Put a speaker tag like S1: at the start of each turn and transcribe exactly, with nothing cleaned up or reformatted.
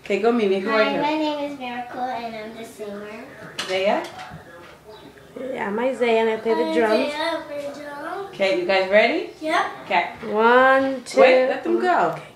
S1: Okay, go Mimi. Who are
S2: Hi,
S1: you?
S2: my name is Miracle and I'm the singer.
S1: Zaya?
S3: Yeah, I'm Isaiah and I play the drums.
S2: Isaiah, play drums.
S1: Okay, you guys ready?
S2: Yep.
S1: Okay.
S3: One, two.
S1: Wait, let them go. Okay.